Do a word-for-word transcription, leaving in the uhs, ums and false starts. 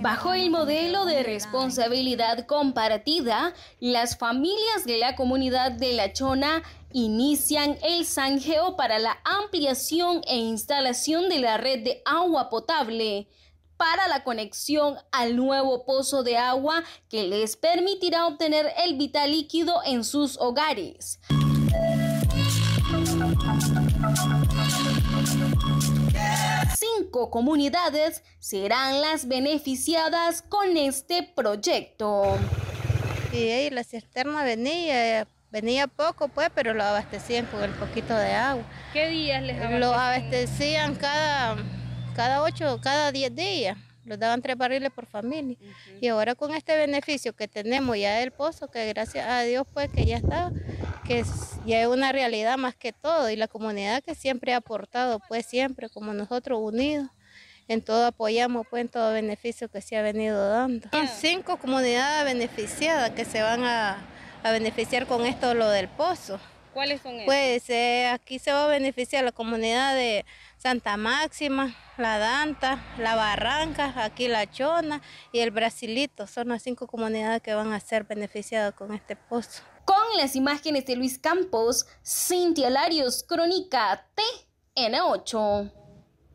Bajo el modelo de responsabilidad compartida, las familias de la comunidad de La Chona inician el zanjeo para la ampliación e instalación de la red de agua potable para la conexión al nuevo pozo de agua que les permitirá obtener el vital líquido en sus hogares. Cinco comunidades serán las beneficiadas con este proyecto. Y la cisterna venía, venía poco pues, pero lo abastecían con el poquito de agua. ¿Qué días les abastecían? Lo abastecían cada, cada ocho, cada diez días. Los daban tres barriles por familia. Uh-huh. Y ahora con este beneficio que tenemos ya del pozo, que gracias a Dios pues que ya está, que es, ya es una realidad más que todo, y la comunidad que siempre ha aportado, pues siempre como nosotros unidos, en todo apoyamos pues en todo beneficio que se ha venido dando. Son cinco comunidades beneficiadas que se van a, a beneficiar con esto lo del pozo. ¿Cuáles son esas? Pues eh, aquí se va a beneficiar la comunidad de Santa Máxima, La Danta, La Barranca, aquí La Chona y el Brasilito. Son las cinco comunidades que van a ser beneficiadas con este pozo. Con las imágenes de Luis Campos, Cintia Larios, Crónica T N ocho.